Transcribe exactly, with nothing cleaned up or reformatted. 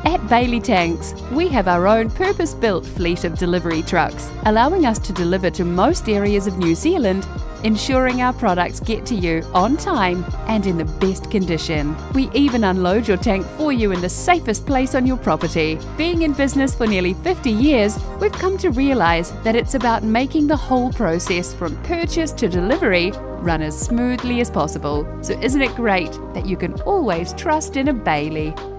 At Bailey Tanks, we have our own purpose-built fleet of delivery trucks, allowing us to deliver to most areas of New Zealand, ensuring our products get to you on time and in the best condition. We even unload your tank for you in the safest place on your property. Being in business for nearly fifty years, we've come to realise that it's about making the whole process from purchase to delivery run as smoothly as possible. So isn't it great that you can always trust in a Bailey?